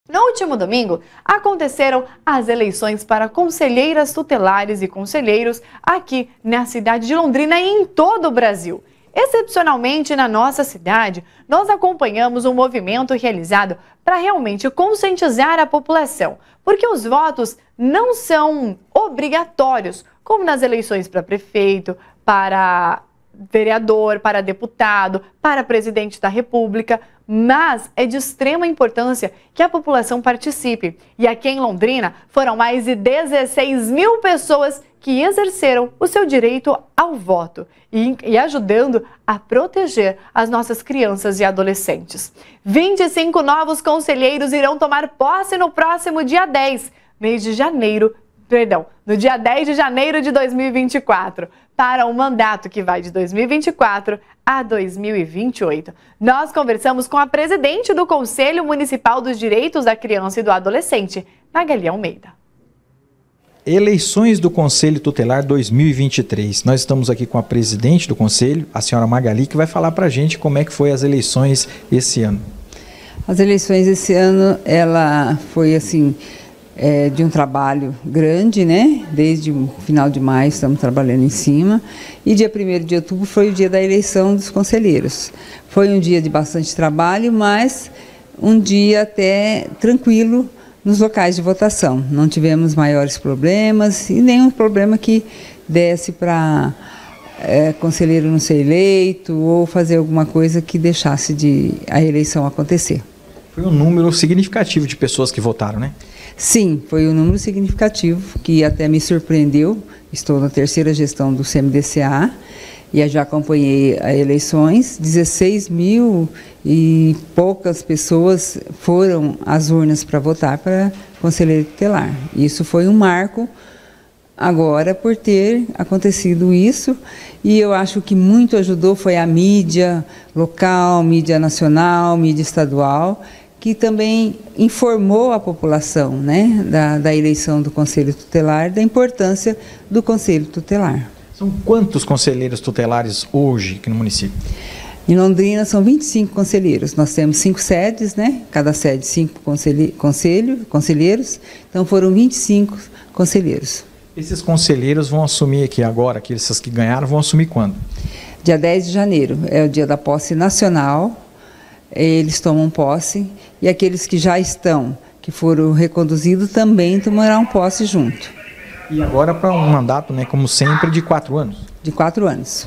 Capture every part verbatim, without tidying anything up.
No último domingo, aconteceram as eleições para conselheiras tutelares e conselheiros aqui na cidade de Londrina e em todo o Brasil. Excepcionalmente na nossa cidade, nós acompanhamos um movimento realizado para realmente conscientizar a população, porque os votos não são obrigatórios, como nas eleições para prefeito, para vereador, para deputado, para presidente da República, mas é de extrema importância que a população participe. E aqui em Londrina foram mais de dezesseis mil pessoas que exerceram o seu direito ao voto e, e ajudando a proteger as nossas crianças e adolescentes. vinte e cinco novos conselheiros irão tomar posse no próximo dia dez, mês de janeiro, perdão, no dia dez de janeiro de dois mil e vinte e quatro, para um mandato que vai de dois mil e vinte e quatro a dois mil e vinte e oito. Nós conversamos com a presidente do Conselho Municipal dos Direitos da Criança e do Adolescente, Magali Almeida. Eleições do Conselho Tutelar dois mil e vinte e três. Nós estamos aqui com a presidente do Conselho, a senhora Magali, que vai falar para a gente como é que foi as eleições esse ano. As eleições esse ano, ela foi assim... É, de um trabalho grande, né? Desde o final de maio estamos trabalhando em cima. E dia primeiro de outubro foi o dia da eleição dos conselheiros. Foi um dia de bastante trabalho, mas um dia até tranquilo nos locais de votação. Não tivemos maiores problemas e nenhum problema que desse para é, conselheiro não ser eleito ou fazer alguma coisa que deixasse de, a eleição acontecer. Foi um número significativo de pessoas que votaram, né? Sim, foi um número significativo que até me surpreendeu. Estou na terceira gestão do C M D C A e já acompanhei as eleições. dezesseis mil e poucas pessoas foram às urnas para votar para conselheiro tutelar. Isso foi um marco agora por ter acontecido isso, e eu acho que muito ajudou foi a mídia local, mídia nacional, mídia estadual, que também informou a população, né, da, da eleição do Conselho Tutelar, da importância do Conselho Tutelar. São quantos conselheiros tutelares hoje aqui no município? Em Londrina são vinte e cinco conselheiros. Nós temos cinco sedes, né? Cada sede cinco conselhe, conselho, conselheiros, então foram vinte e cinco conselheiros. Esses conselheiros vão assumir aqui agora, aqueles que ganharam, vão assumir quando? Dia dez de janeiro, é o dia da posse nacional. Eles tomam posse e aqueles que já estão, que foram reconduzidos, também tomarão posse junto. E agora para um mandato, né, como sempre, de quatro anos? De quatro anos.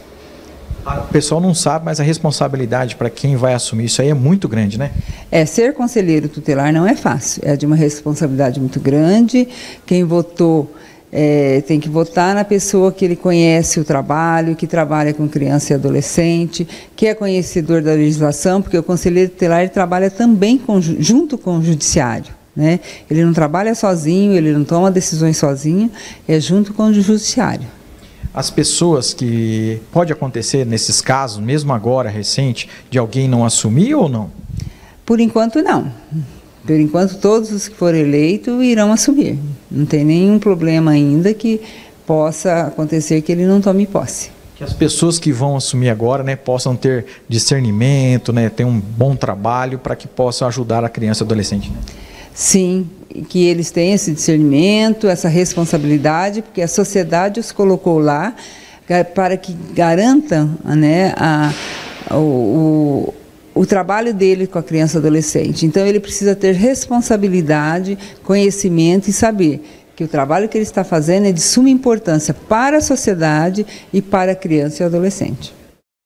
O pessoal não sabe, mas a responsabilidade para quem vai assumir isso aí é muito grande, né? É, ser conselheiro tutelar não é fácil, é de uma responsabilidade muito grande. Quem votou É, tem que votar na pessoa que ele conhece o trabalho, que trabalha com criança e adolescente, que é conhecedor da legislação, porque o conselheiro tutelar ele trabalha também com, junto com o judiciário, né? Ele não trabalha sozinho, ele não toma decisões sozinho, é junto com o judiciário. As pessoas que... Pode acontecer nesses casos, mesmo agora, recente, de alguém não assumir ou não? Por enquanto, não. Por enquanto, todos os que forem eleitos irão assumir. Não tem nenhum problema ainda que possa acontecer que ele não tome posse. Que as pessoas que vão assumir agora, né, possam ter discernimento, né, ter um bom trabalho para que possam ajudar a criança e adolescente. Né? Sim, que eles tenham esse discernimento, essa responsabilidade, porque a sociedade os colocou lá para que garantam, né, a, o... o o trabalho dele com a criança e adolescente. Então, ele precisa ter responsabilidade, conhecimento e saber que o trabalho que ele está fazendo é de suma importância para a sociedade e para a criança e o adolescente.